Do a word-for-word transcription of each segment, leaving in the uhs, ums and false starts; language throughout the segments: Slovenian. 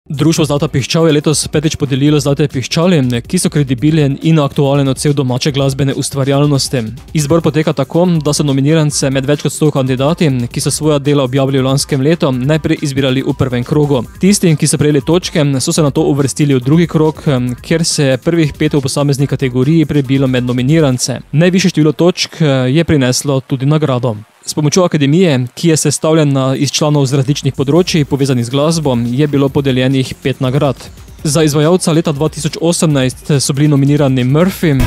Društvo Zlata piščal je letos petič podelilo zlate piščali, ki so kredibilen in aktualen odsev domače glasbene ustvarjalnosti. Izbor poteka tako, da so nominirance med več kot sto kandidati, ki so svoja dela objavili v lanskem letu, najprej izbirali v prvem krogu. Tisti, ki so prejeli točke, so se nato uvrstili v drugi krog, kjer se je prvih pet v posamezni kategoriji prebilo med nominirance. Najvišje število točk je prineslo tudi nagrado. S pomočjo akademije, ki je sestavljena iz članov z različnih področij povezanih z glasbo, je bilo podeljenih pet nagrad. Za izvajalca leta dva tisoč osemnajst so bili nominirani Murphy,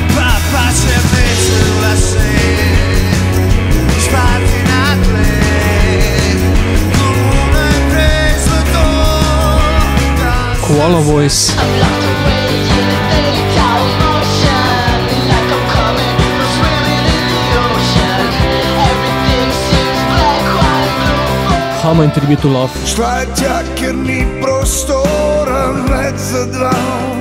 Koala Voice, Hama in Tribute to Love, Štrajtja, ker ni prostora več za dva.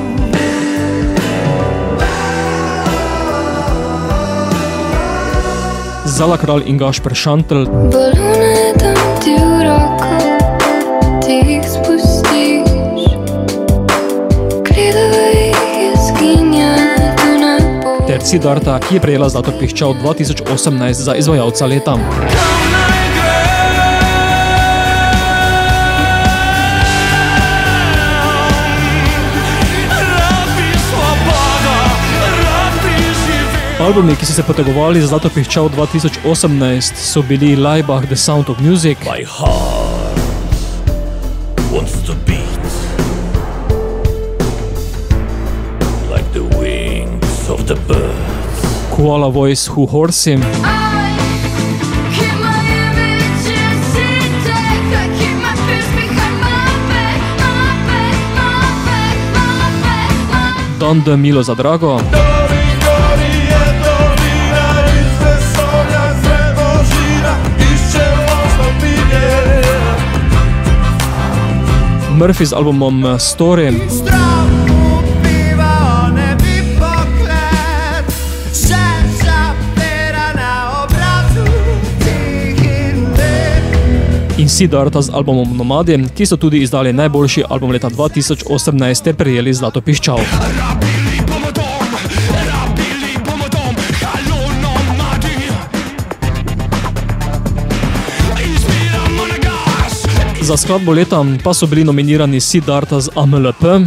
Zala Kralj in Gašper Šantl, Balone dam ti v roko, ti jih spustiš, kridova jih je skinjala do nebo. ter Siddharta, ki je prejela zlato piščal dva tisoč osemnajst za izvajalca leta. Albumi, ki so se potegovali za zlato piščal dva tisoč osemnajst, so bili Laibach The Sound of Music, My heart wants to beat like the wings of the birds. Koala Voice Who Horsey, I keep my images intact, I keep my fears behind my back, my back, my back, my back, my back. Don De Milo za Drago, Murphy z albumom Story, in Siddharta z albumom Nomadi, ki so tudi izdali najboljši album leta dva tisoč osemnajst ter prejeli zlato piščal. Za skladbo leta pa so bili nominirani Siddharta z A M L P,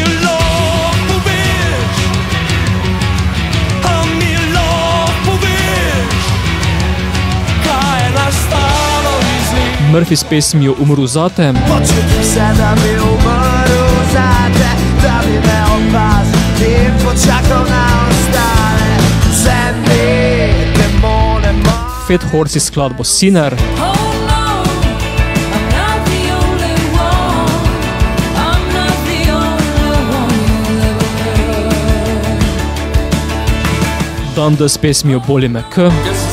Murphy s pesmijo Umru zate, Počutim se, da bi umrl zate, da bi me opazil in počakal na ostale. Vse mi, demone moje. Fat Horse s skladbo Sinner, Danda s pesmijo Boli me K,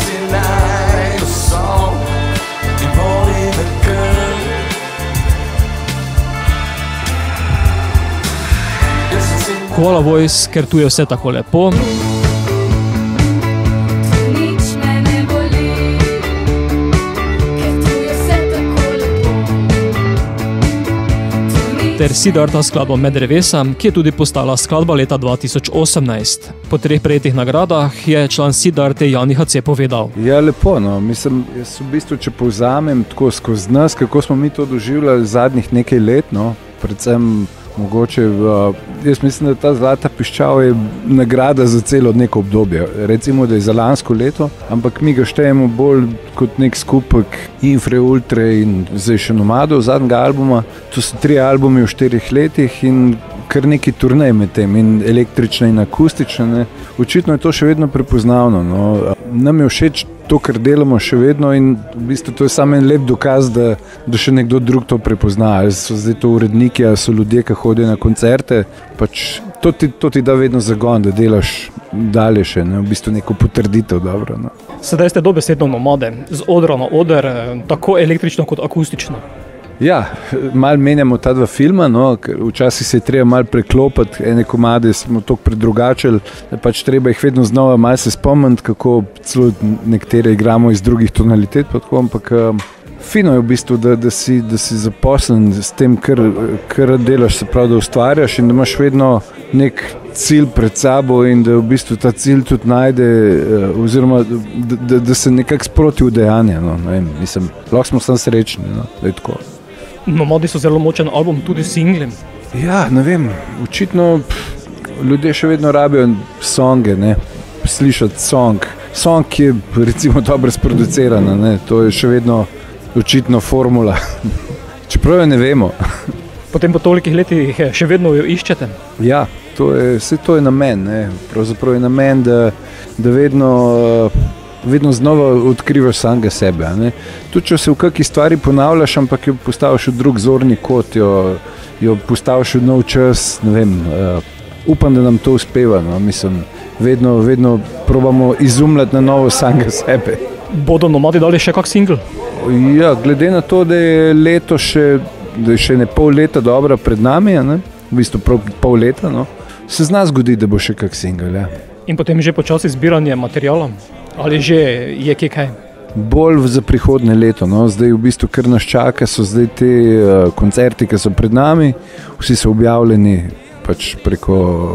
Koala Voice, ker tu je vse tako lepo, Nič me ne boli, ker tu je vse tako lepo. ter Siddharta skladbo Med drevesa, ki je tudi postala skladba leta dva tisoč osemnajst. Po treh prejetih nagradah je član Siddharte Jani H C povedal: Ja, lepo, no. Mislim, jaz v bistvu, če povzamem tako skozi nas, kako smo mi to doživljali zadnjih nekaj let, no, predvsem mogoče, uh, jaz mislim, da ta zlata piščal je nagrada za celo neko obdobje. Recimo, da je za lansko leto, ampak mi ga štejemo bolj kot nek skupek Infre, Ultre in zdaj še Nomadov, zadnjega albuma. To so tri albumi v štirih letih in kar neki turnej med tem, in električne in akustične. Ne. Očitno je to še vedno prepoznavno. No. Nam je všeč to, kar delamo še vedno in v bistvu to je samo en lep dokaz, da, da še nekdo drug to prepozna. Ali so zdaj to uredniki, ali so ljudje, ki hodijo na koncerte, pač to ti, to ti da vedno zagon, da delaš dalje še, ne, v bistvu neko potrditev, dobro. No. Sedaj ste dobesedno nomade, z odra na oder, tako električno kot akustično. Ja, malo menjamo ta dva filma, no, ker včasih se je treba malo preklopiti, ene komade smo toliko predrugačili, da pač treba jih vedno znova malo se spomniti, kako celo nekatere igramo iz drugih tonalitet, pa tako, ampak fino je v bistvu, da, da, si, da si zaposlen s tem, kar, kar delaš, se pravi, da ustvarjaš in da imaš vedno nek cilj pred sabo in da v bistvu ta cilj tudi najde, oziroma da, da, da se nekako sproti udejanja. No, ne vem, mislim, lahko smo samo srečni, no, da je tako. Nomadi so zelo močen album, tudi s singlem. Ja, ne vem, očitno pff, ljudje še vedno rabijo songe, ne, slišati song. Song je recimo dobro sproducirana, ne, to je še vedno očitno formula, čeprav jo ne vemo. Potem po tolikih letih še vedno jo iščete? Ja, to je, vse to je namen, ne, pravzaprav je namen, da, da vedno, vedno znova odkrivaš samega sebe, a ne. Tudi če se v kakšni stvari ponavljaš, ampak jo postaviš v drug zorni kot, jo, jo postaviš v nov čas, ne vem, uh, upam, da nam to uspeva, no, mislim, vedno, vedno probamo izumljati na novo samega sebe. Bodo Nomadi dali še kak single? Ja, glede na to, da je leto še, da je še ne pol leta dobra pred nami, ne? V bistvu pol leta, no? Se zna zgoditi, da bo še kak single. Ja. In potem že počasi zbiranje materiala? Ali že je kje kaj? Bolj za prihodnje leto. No? Zdaj v bistvu, kar nas čaka, so zdaj te uh, koncerti, ki so pred nami, vsi so objavljeni pač preko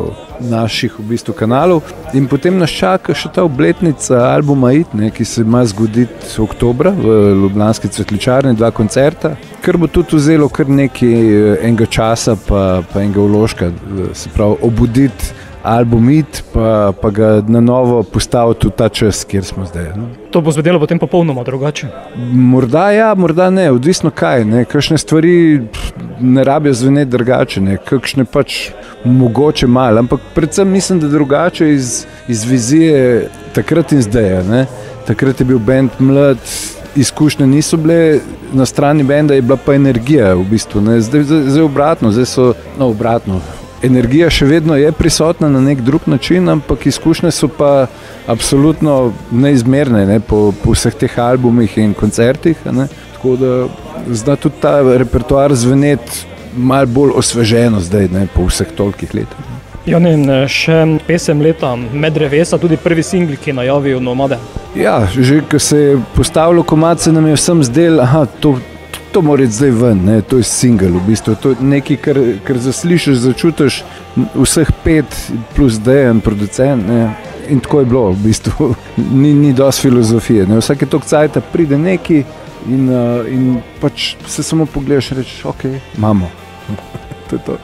naših v bistvu kanalov in potem nas čaka še ta obletnica albuma It, ne, ki se ima zgoditi oktobra v ljubljanski cvetličarni, dva koncerta, kar bo tudi vzelo kar nekaj enega časa pa, pa enega vložka, se pravi obuditi album It, pa, pa ga na novo postaviti v ta čas, kjer smo zdaj. No. To bo zvedelo potem popolnoma drugače? Morda ja, morda ne, odvisno kaj, ne, kakšne stvari ne rabijo zveneti drugače, ne, kakšne pač mogoče malo, ampak predvsem mislim, da drugače iz, iz vizije takrat in zdaj, ne. Takrat je bil bend mlad, izkušnje niso bile, na strani benda je bila pa energija v bistvu, ne, zdaj, zdaj, zdaj obratno, zdaj so, no obratno, energija še vedno je prisotna na nek drug način, ampak izkušnje so pa absolutno neizmerne, ne, po, po vseh teh albumih in koncertih, ne, tako da zna tudi ta repertoar zveneti malo bolj osveženo zdaj, ne, po vseh tolikih letih. Ja, ne, še pesem leta Med drevesa, tudi prvi singl, ki je najavil Nomade. Ja, že ko se je postavilo komad, se nam je vsem zdel, aha, to, to mora iti zdaj ven, ne, to je singl v bistvu, to je nekaj, kar, kar zaslišiš, začutiš vseh pet plus Dejan, producent, ne, in tako je bilo v bistvu, ni, ni dosti filozofije, ne, vsake toliko cajta pride neki in, uh, in pač se samo pogledaš in rečeš, ok, imamo, to je to.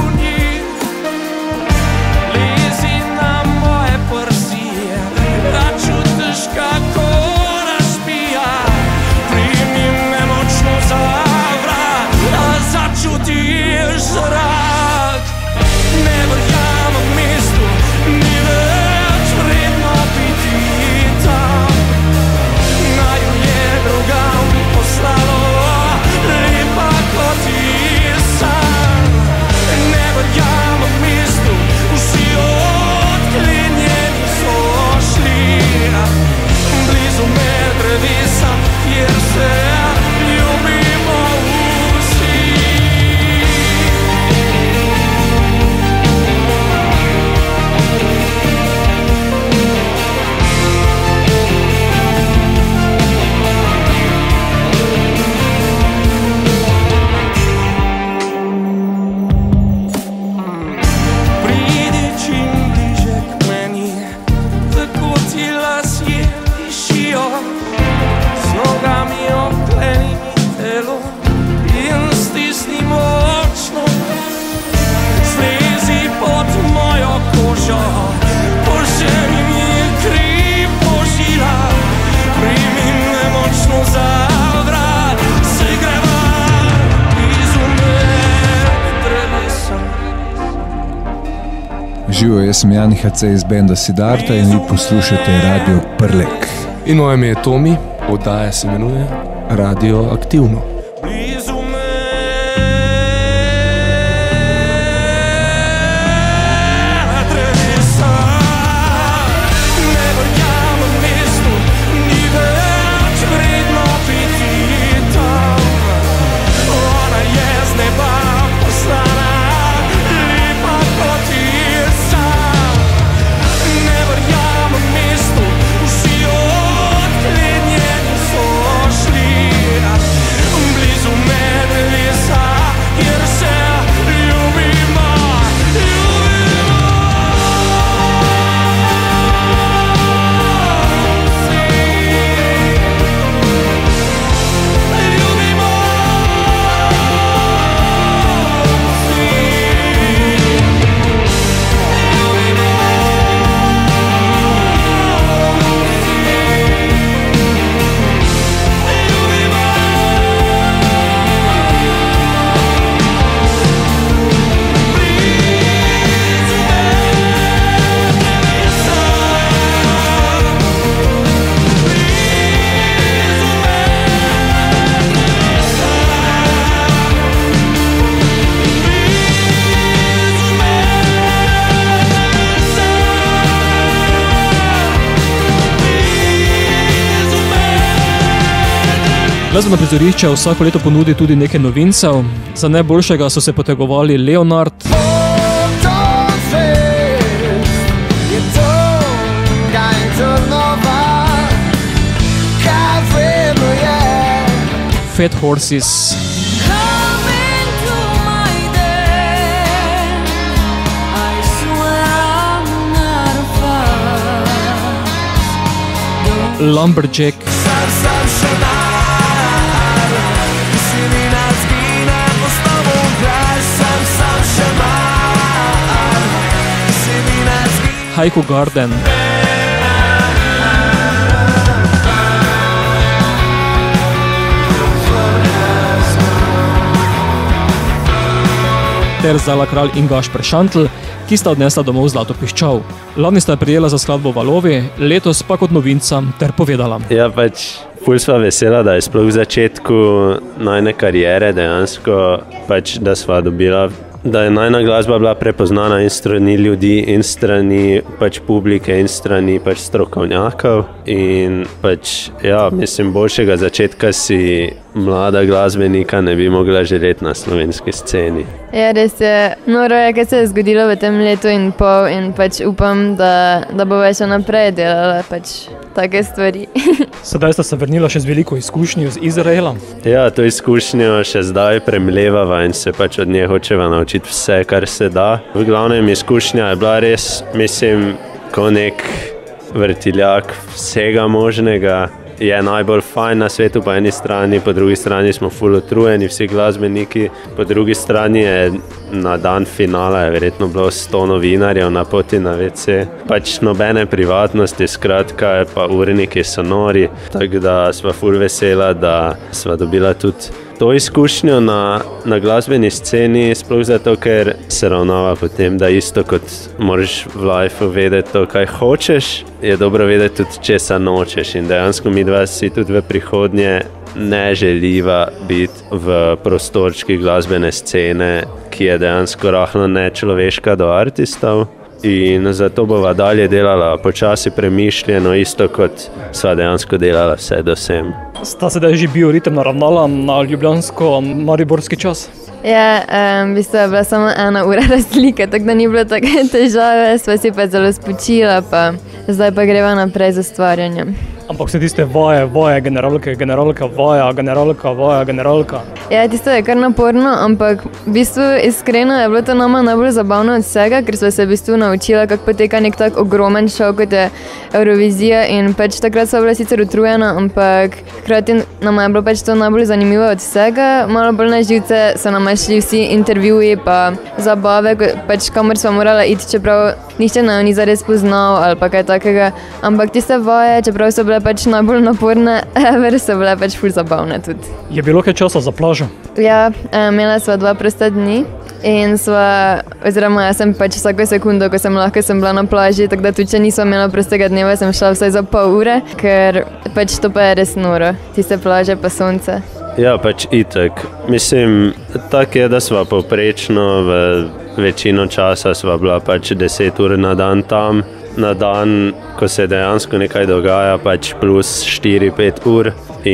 That Živijo, jaz sem Jani H C iz benda Siddharta in vi poslušate Radio Prlek. In moje ime je Tomi, oddaja se imenuje Radio Aktivno. Glasbeno prizorišče vsako leto ponudi tudi nekaj novincev. Za najboljšega so se potegovali Leonard, Fat Horses, Lumberjack, Haiku Garden, ter Zala Kralj in Gašper Šantl, ki sta odnesla domov Zlato piščal. Lani sta prijela za skladbo Valovi, letos pa kot novinca ter povedala. Ja, pač ful sva vesela, da je sploh v začetku najne kariere dejansko, pač, da sva dobila, da je najna glasba bila prepoznana in strani ljudi, in strani pač publike, in strani pač strokovnjakov. In pač, ja, mislim, boljšega začetka si mlada glasbenika ne bi mogla želeti na slovenski sceni. Ja, res je. Noro je, kaj se je zgodilo v tem letu in pol in pač upam, da, da bo še naprej delala pač take stvari. Sedaj sta se vrnila še z veliko izkušnjo z Izraela. Ja, to izkušnjo še zdaj premlevava in se pač od nje hočeva naučiti vse, kar se da. V glavnem izkušnja je bila res, mislim, ko nek vrtiljak vsega možnega. Je najbolj fajn na svetu po eni strani, po drugi strani smo ful utrujeni vsi glasbeniki, po drugi strani je na dan finala je verjetno bilo sto novinarjev na poti na ve ce. Pač nobene privatnosti, skratka, pa urniki so nori, tako da sva ful vesela, da sva dobila tudi to izkušnjo na, na glasbeni sceni, sploh zato, ker se ravnava potem, da isto kot moraš v lifeu vedeti to, kaj hočeš, je dobro vedeti tudi, česa nočeš. In dejansko mi dva si tudi v prihodnje ne želiva biti v prostorčki glasbene scene, ki je dejansko rahlo nečloveška do artistov. In zato bova dalje delala počasi premišljeno, isto kot sva dejansko delala vse do sem. Sta sedaj že bioritem naravnala na ljubljansko-mariborski čas? Ja, um, v bistvu je bila samo ena ura razlike, tako da ni bilo take težave, sva si pa zelo spočila, pa zdaj pa greva naprej z ustvarjanjem. Ampak vse tiste vaje, vaje, generalke, generalka, vaja, generalka, vaja, generalka. Ja, tisto je kar naporno, ampak v bistvu iskreno je bilo to nama najbolj zabavno od vsega, ker sva se v bistvu naučila, kako poteka nek tak ogromen šov, kot je Eurovizija, in pač takrat sva bila sicer utrujena, ampak hkrati nama je bilo pač to najbolj zanimivo od vsega. Malo bolj na živce so nama šli vsi intervjuji pa zabave, pač kamor sva morala iti, čeprav nihče naju ni zares poznal ali pa kaj takega, ampak tiste vaje, čeprav so bile pač najbolj naporne, ever so bile pač ful zabavne tudi. Je bilo kaj časa za plažo? Ja, imela sva dva prosta dni, In sva, oziroma jaz sem pač vsako sekundo, ko sem lahko, sem bila na plaži, tako da tudi če nisem imela prostega dneva, sem šla vsaj za pol ure, ker pač to pa je res noro, tiste plaže pa sonce. Ja, pač itak. Mislim, tako je, da sva povprečno v večino časa sva bila pač deset ur na dan tam. Na dan, ko se dejansko nekaj dogaja, pač plus štiri pet ur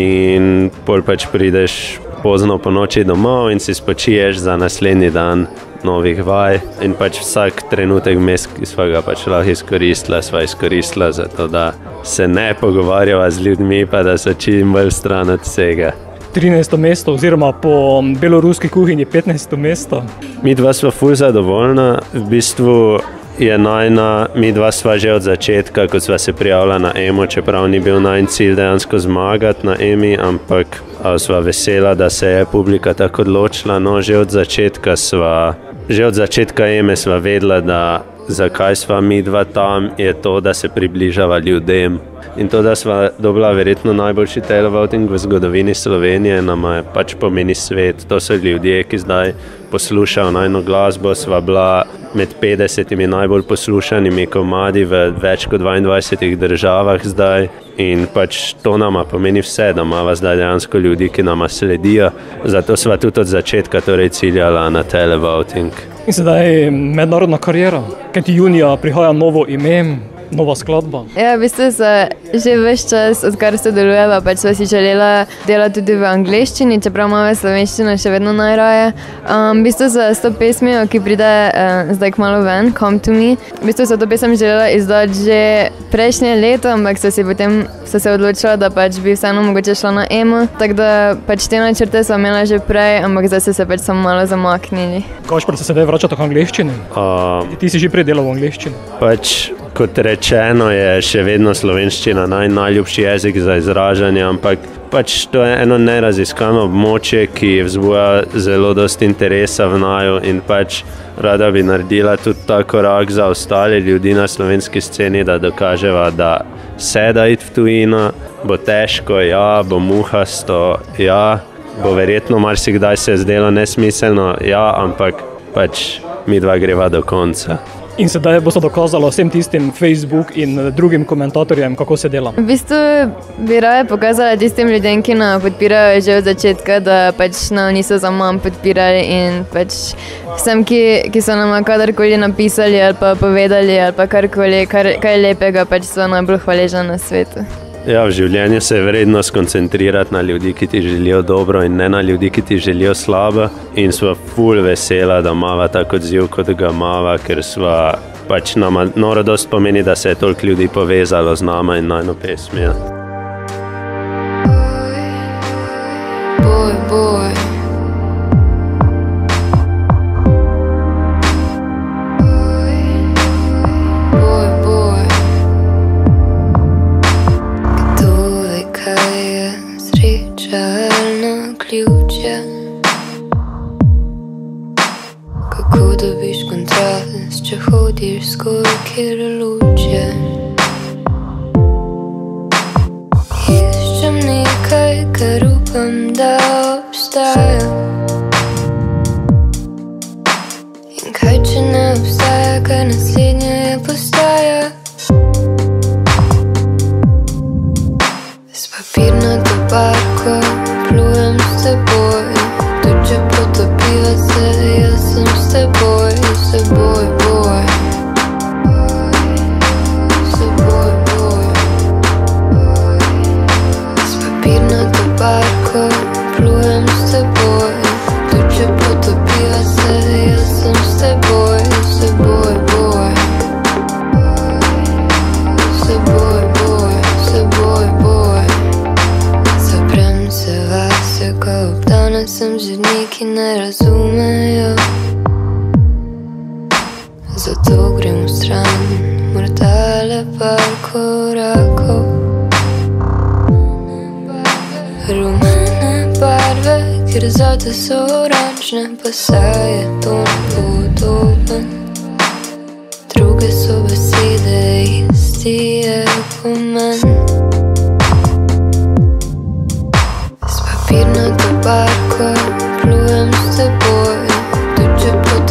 in pol pač prideš pozno po noči domov in si spočiješ za naslednji dan novih vaj in pač vsak trenutek vmes, ki sva ga pač lahko izkoristila, sva izkoristila za to, da se ne pogovarjava z ljudmi, pa da so čim bolj stran od vsega. trinajsto mesto oziroma po beloruski kuhinji petnajsto mesto. Mi dva sva ful zadovoljna, v bistvu je najna, mi dva sva že od začetka, ko sva se prijavila na Emo, čeprav ni bil najn cilj dejansko zmagati na Emi, ampak sva vesela, da se je publika tako odločila. No, že od začetka sva, že od začetka Eme sva vedela, da zakaj sva mi dva tam, je to, da se približava ljudem. In to, da sva dobila verjetno najboljši televoting v zgodovini Slovenije, nama je pač pomeni svet. To so ljudje, ki zdaj poslušajo najno glasbo, sva bila med petdesetimi najbolj poslušanimi komadi v več kot dvaindvajsetih državah zdaj. In pač to nama pomeni vse, da imava zdaj dejansko ljudi, ki nama sledijo. Zato sva tudi od začetka torej ciljala na televoting. In sedaj mednarodna karijera, kajti junija prihaja novo ime, nova skladba. Ja, v bistvu se že ves čas, odkar sodelujeva, pač sva si želela delati tudi v angleščini, čeprav imamo slovenščino še vedno najraje. Um, v bistvu za s to pesmijo, ki pride uh, zdaj kmalu ven, Come to Me, v bistvu so to pesem želela izdati že prejšnje leto, ampak so si potem so se odločila, da pač bi vseeno mogoče šla na Emo, tako da pač te načrte sva imela že prej, ampak zdaj so se pač samo malo zamaknili. Kašper se sedaj vračata k angleščini? Uh, Ti si že prej delal v angleščini? Pač, kot rečeno, je še vedno slovenščina naj, najljubši jezik za izražanje, ampak pač to je eno neraziskano območje, ki vzbuja zelo dosti interesa v naju in pač rada bi naredila tudi ta korak za ostale ljudi na slovenski sceni, da dokaževa, da se da iti v tujino, bo težko, ja, bo muhasto, ja, bo verjetno marsikdaj se zdelo nesmiselno, ja, ampak pač mi dva greva do konca. In sedaj bo se dokazalo vsem tistim Facebook in drugim komentatorjem, kako se dela. V bistvu bi raje pokazala tistim ljudem, ki nas podpirajo že od začetka, da pač nam niso zaman podpirali in pač vsem, ki, ki so nam kadarkoli napisali ali pa povedali ali pa karkoli, kar, kaj lepega, pač so najbolj hvaležna na svetu. Ja, v življenju se je vredno skoncentrirati na ljudi, ki ti želijo dobro in ne na ljudi, ki ti želijo slabo. In sva ful vesela, da imava tako odziv, kot ga imava, ker sva pač nama noro dost pomeni, da se je toliko ljudi povezalo z nama in najno pesmijo. Boy, boy. Kako dobiš kontrast, če hodiš skozi kjer luče? Iščem nekaj, kar upam, da obstaja. In kaj, če ne obstaja, kaj naslednje je postaja? S papirnato barko plujem s teboj, tudi če potopiva se, jaz sem s teboj, s teboj, boj. S teboj, boj. S papirnato barko plujem s teboj, tudi če potopiva se, jaz sem s teboj, s teboj, boj. S teboj, boj, s teboj, boj. Zaprem se vase, ko obdana sem že neki ne razumejo. Zato grem v stran, morda le par korakov. Rumene barve, ker zate so oranžne, pa saj je to podoben. Druge so besede, isti je pomen. S papirnato barko plujem s teboj, tudi če pot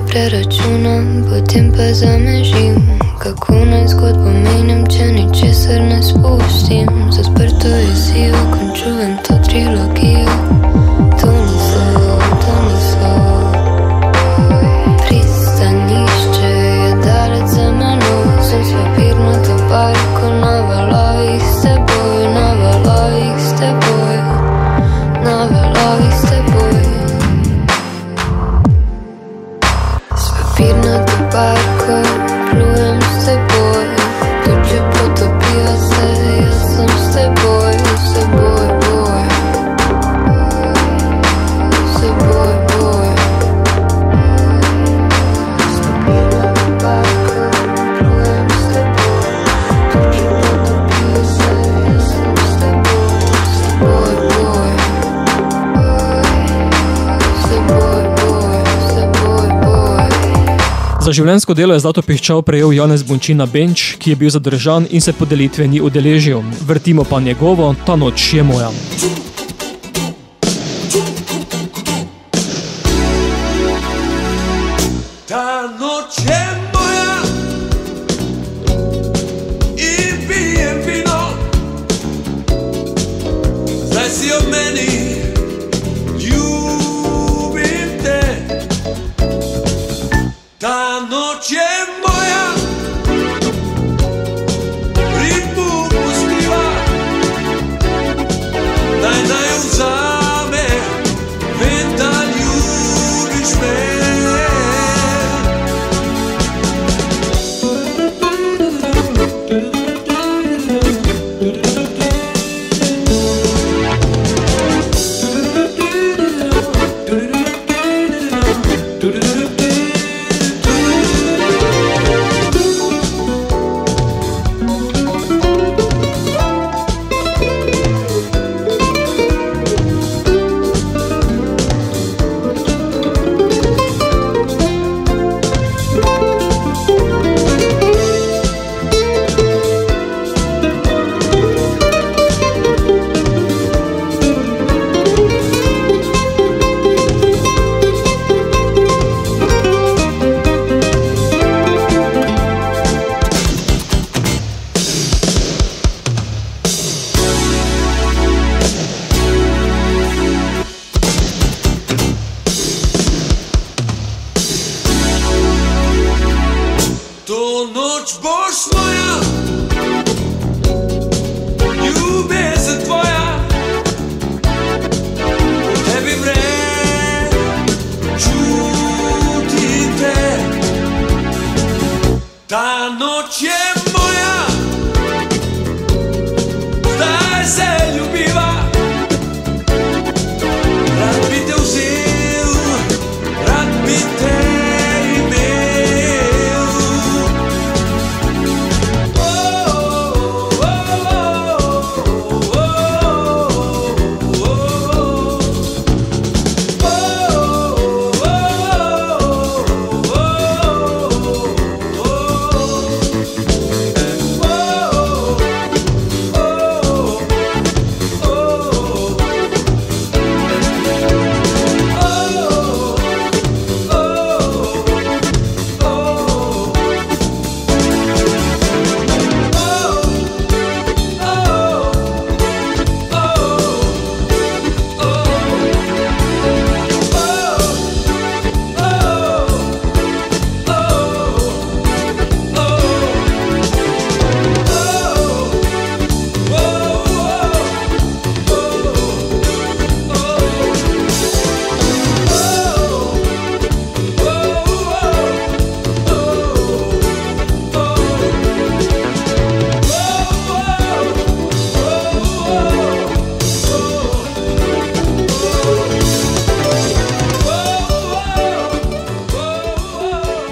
preračunam, potem pa zamežim. Kako naj zgodbo menjam, če ničesar ne spustim. Zasprto jezivo, končujem to trilogijo. To ni slov, to ni slov. Pristanišče je daleč za menoj, sem s papirnato barko na valovih s teboj, na valovih s teboj, na valovih s teboj. S papirnato barko plujem s teboj, tudi če potopiva se, jaz sem s teboj, s teboj, boj. S teboj, boj. S papirnato barko plujem s teboj, tudi če potopiva se, jaz sem s teboj, s teboj, boj. S teboj, boj, s teboj, boj. Za življenjsko delo je Zlato piščal prejel Janez Bončina Benč, ki je bil zadržan in se podelitve ni udeležil. Vrtimo pa njegovo Ta noč je moja. Ta noč je moja in pijem vino. Zdaj si ob meni, ljubim te. Ta noč je moja, ribu pustiva, naj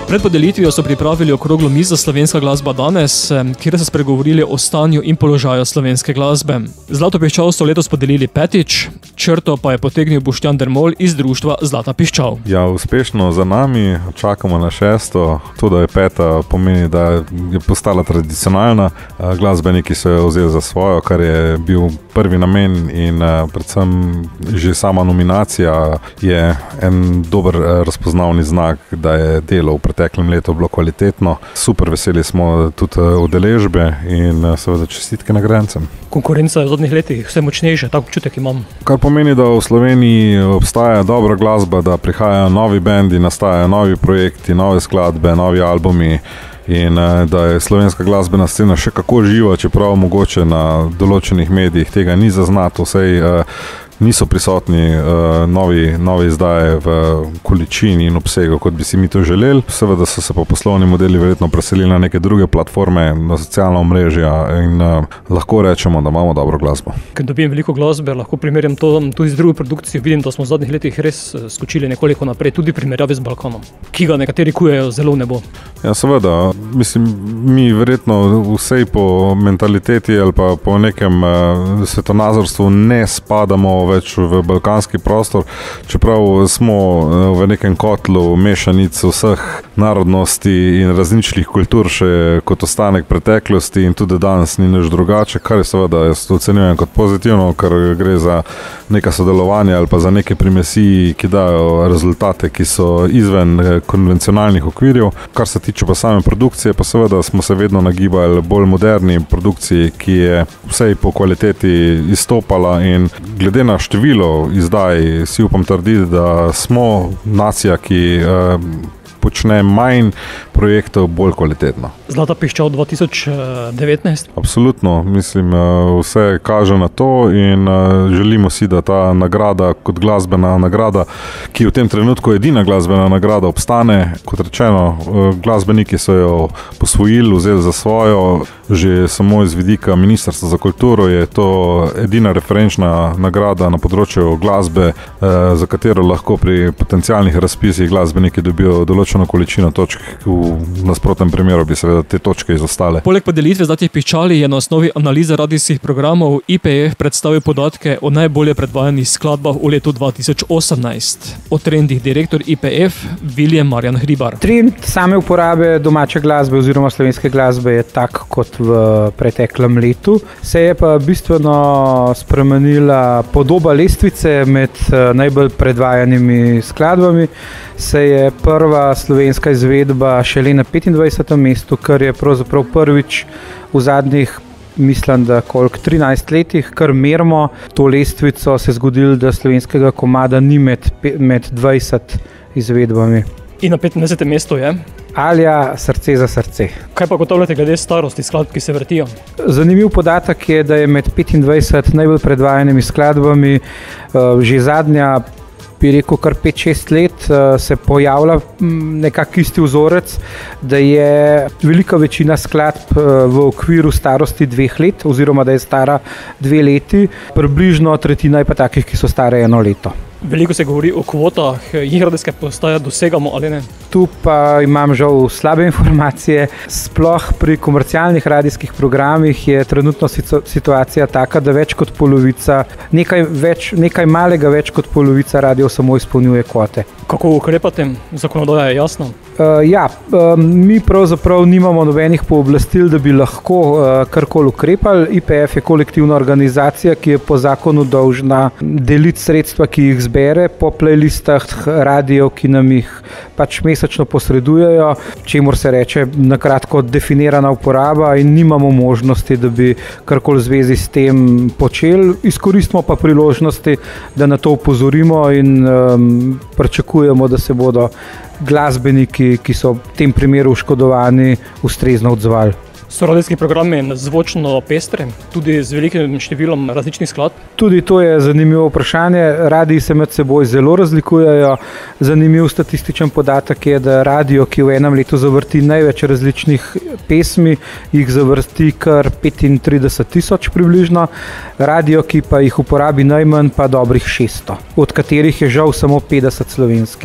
Pred podelitvijo so pripravili okroglo mizo Slovenska glasba danes, kjer so spregovorili o stanju in položaju slovenske glasbe. Zlato piščal so letos podelili petič, črto pa je potegnil Boštjan Dermol iz društva Zlata piščal. Ja, uspešno za nami, čakamo na šesto, to, da je peta, pomeni, da je postala tradicionalna. Glasbeniki so jo vzeli za svojo, kar je bil prvi namen in predvsem že sama nominacija je en dober razpoznavni znak, da je delo v preteklem letu bilo kvalitetno. Super veseli smo tudi udeležbe in seveda čestitke nagrajencem. Konkurenca je v zadnjih letih vse močnejša, tak občutek imam. Kar pomeni, da v Sloveniji obstaja dobra glasba, da prihajajo novi bendi, nastajajo novi projekti, nove skladbe, novi albumi in da je slovenska glasbena scena še kako živa, čeprav mogoče na določenih medijih tega ni zaznato, vsej niso prisotni uh, novi, novi izdaje v količini in obsegu, kot bi si mi to želeli. Seveda so se pa poslovni modeli verjetno preselili na neke druge platforme, na socialna omrežja in uh, lahko rečemo, da imamo dobro glasbo. Ker dobim veliko glasbe, lahko primerjam to tudi z drugo produkcijo. Vidim, da smo v zadnjih letih res skočili nekoliko naprej, tudi primerjavi z Balkanom, ki ga nekateri kujejo zelo v nebo. Ja, seveda. Mislim, mi verjetno vsej po mentaliteti ali pa po nekem uh, svetonazorstvu ne spadamo več v balkanski prostor, čeprav smo v nekem kotlu mešanic vseh narodnosti in različnih kultur še kot ostanek preteklosti in tudi danes ni nič drugače, kar je seveda, jaz to ocenjujem kot pozitivno, ker gre za neka sodelovanja ali pa za neke primesi, ki dajo rezultate, ki so izven konvencionalnih okvirjev. Kar se tiče pa same produkcije, pa seveda smo se vedno nagibali bolj moderni produkciji, ki je vsej po kvaliteti izstopala in glede na število izdaj si upam trditi, da smo nacija, ki eh, počne manj projektov bolj kvalitetno. Zlata piščal dva tisoč devetnajst? Absolutno, mislim, vse kaže na to in želimo si, da ta nagrada kot glasbena nagrada, ki v tem trenutku edina glasbena nagrada obstane, kot rečeno, glasbeniki so jo posvojili, vzeli za svojo, že samo iz vidika Ministrstva za kulturo je to edina referenčna nagrada na področju glasbe, za katero lahko pri potencialnih razpisih glasbeniki dobijo določeno količino točk, v nasprotnem primeru bi seveda te točke izostale. Poleg podelitve Zlatih piščali je na osnovi analize radijskih programov I P F predstavil podatke o najbolje predvajanih skladbah v letu dva tisoč osemnajst. O trendih direktor I P F Viljem Marjan Hribar. Trend same uporabe domače glasbe oziroma slovenske glasbe je tak kot v preteklem letu. Se je pa bistveno spremenila podoba lestvice med najbolj predvajanimi skladbami. Se je prva slovenska izvedba šele na petindvajsetem mestu, kar je pravzaprav prvič v zadnjih, mislim, da koliko trinajst letih, kar merimo to lestvico, se je zgodilo, da slovenskega komada ni med, med dvajset izvedbami. In na petindvajsetem mestu je? Alja, Srce za srce. Kaj pa ugotavljate glede starosti skladb, ki se vrtijo? Zanimiv podatek je, da je med petindvajset najbolj predvajanimi skladbami uh, že zadnja, bi rekel, kar pet šest let se pojavlja nekak isti vzorec, da je velika večina skladb v okviru starosti dveh let, oziroma da je stara dve leti, približno tretjina je pa takih, ki so stare eno leto. Veliko se govori o kvotah, jih radijske postaje dosegamo ali ne? Tu pa imam žal slabe informacije. Sploh pri komercialnih radijskih programih je trenutno situacija taka, da več kot polovica, nekaj, več, nekaj malega več kot polovica radijev samo izpolnjuje kvote. Kako ukrepate? Zakonodaja je jasna? Uh, ja, uh, mi pravzaprav nimamo nobenih pooblastil, da bi lahko uh, karkoli ukrepali. I P F je kolektivna organizacija, ki je po zakonu dolžna deliti sredstva, ki jih zbere po playlistah radijev, ki nam jih pač mesečno posredujejo, čemur se reče na kratko definirana uporaba in nimamo možnosti, da bi karkoli v zvezi s tem počeli. Izkoristimo pa priložnosti, da na to upozorimo in um, pričakujemo, da se bodo glasbeniki, ki so v tem primeru oškodovani, ustrezno odzvali. So radijski programi zvočno pestri, tudi z velikim številom različnih skladb? Tudi to je zanimivo vprašanje. Radiji se med seboj zelo razlikujejo. Zanimiv statističen podatek je, da radio, ki v enem letu zavrti največ različnih pesmi, jih zavrti kar petintrideset tisoč približno. Radio, ki pa jih uporabi najmanj, pa dobrih šeststo, od katerih je žal samo petdeset slovenskih.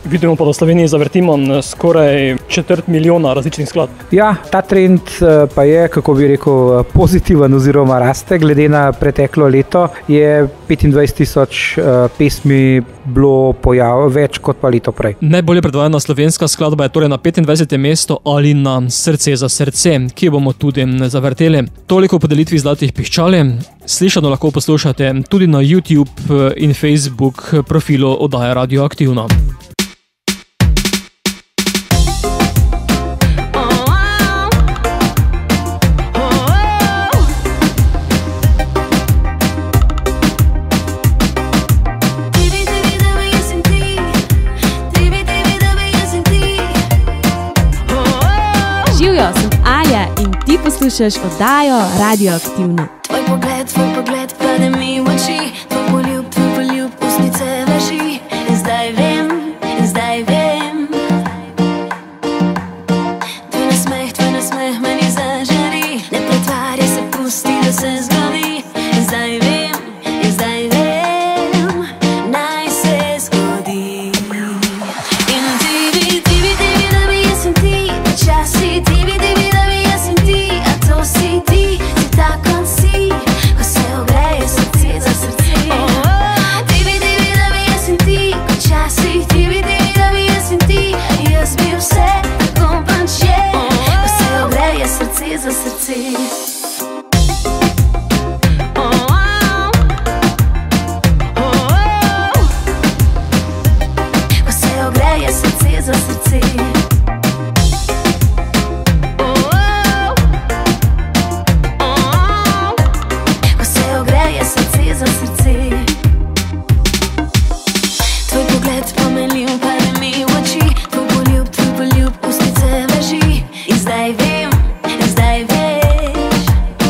Vidimo pa, da v Sloveniji zavrtimo skoraj četrt milijona različnih skladb. Ja, ta trend pa je, kako bi rekel, pozitiven oziroma raste. Glede na preteklo leto je petindvajset tisoč pesmi bilo pojav več kot pa leto prej. Najbolje predvajana slovenska skladba je torej na petindvajsetem mestu Ali na Srce za srce, ki bomo tudi zavrteli. Toliko o podelitvi Zlatih piščali. Slišano lahko poslušate tudi na YouTube in Facebook profilu oddaje Radioaktivna. Živjo, sem Aja in ti poslušaš oddajo Radioaktivno. Tvoj pogled, tvoj pogled pade mi v oči, tvoj poljub, tvoj poljub ustnice leži. In zdaj vem, in zdaj vem. Tvoj nasmeh, tvoj nasmeh meni zažari. Ne pretvarjaj se, pusti, da se zgodi. In zdaj vem, in zdaj vem, naj se zgodi. In ti vidi, ti vidi, da mi jaz sem ti, počasi ti vidi, da mi jaz sem ti, a to si ti, si tak on si, ko se ogreje srce za srce. Ti vidi, da mi jaz sem ti, počasi ti vidi, da mi jaz sem ti, jaz bi vse tako panče, ko se ogreje srce za srce. Ko se ogreje srce za srce. Ko se ogreje srce za srce. Tvoj pogled pomenljiv pade mi v oči, tvoj poljub, tvoj poljub ustnice leži. In zdaj vem, in zdaj veš.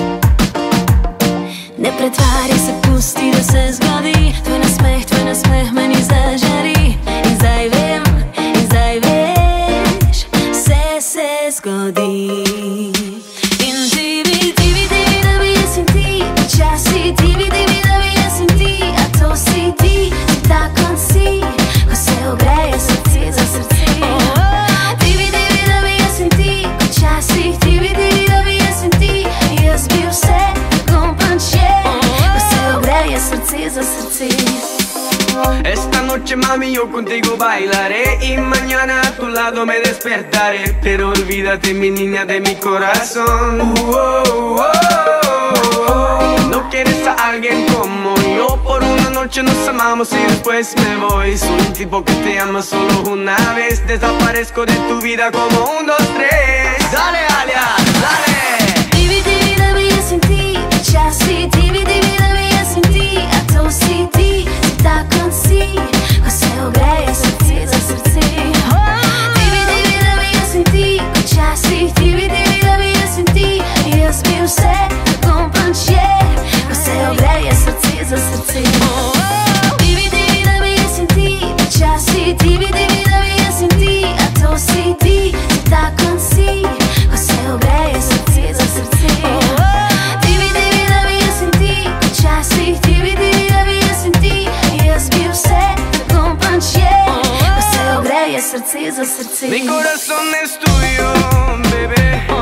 Ne pretvarjaj se, pusti, da se zgodi. Tvoj nasmeh, tvoj nasmeh meni zažari. In zdaj vem, in zdaj veš, vse se zgodi. In ti vidi, ti vidi, da mi jaz sem ti, počasi ti vidi, da mi jaz sem ti, a to si ti, si tak on si, ko se ogreje srce za srce. Ti vidi, da mi jaz sem ti, počasi ti vidi, da mi jaz sem ti, jaz bi vse tako panče, ko se ogreje srce za srce. Esta noche mami yo contigo bailaré y mañana a tu lado me despertaré. Pero olvídate mi niña de mi corazón. Uh, oh, oh, oh. No quieres a alguien como yo. Por una noche nos amamos y después me voy. Soy un tipo que te ama solo una vez. Desaparezco de tu vida como un, dos, tres. Dale, Alia, dale. Ti vidi, da mi jaz sem ti, počasi ti vidi, da mi jaz sem ti, a to si ti, si tak on si, ko se ogreje srce za srce. Ti vidi, da mi jaz sem ti, počasi ti vidi, da mi jaz sem ti, jaz bi vse tako panče, ko se ogreje srce za srce. Ti vidi, da mi jaz sem ti, počasi ti vidi, da mi jaz sem ti, a to si ti, si tak on si, ko se ogreje srce za srce. Ti vidi, da mi jaz sem ti, počasi ti vidi, da mi jaz sem ti, jaz bi vse tako panče, ko se ogreje srce za srce. Mi corazón es tuyo, bebé.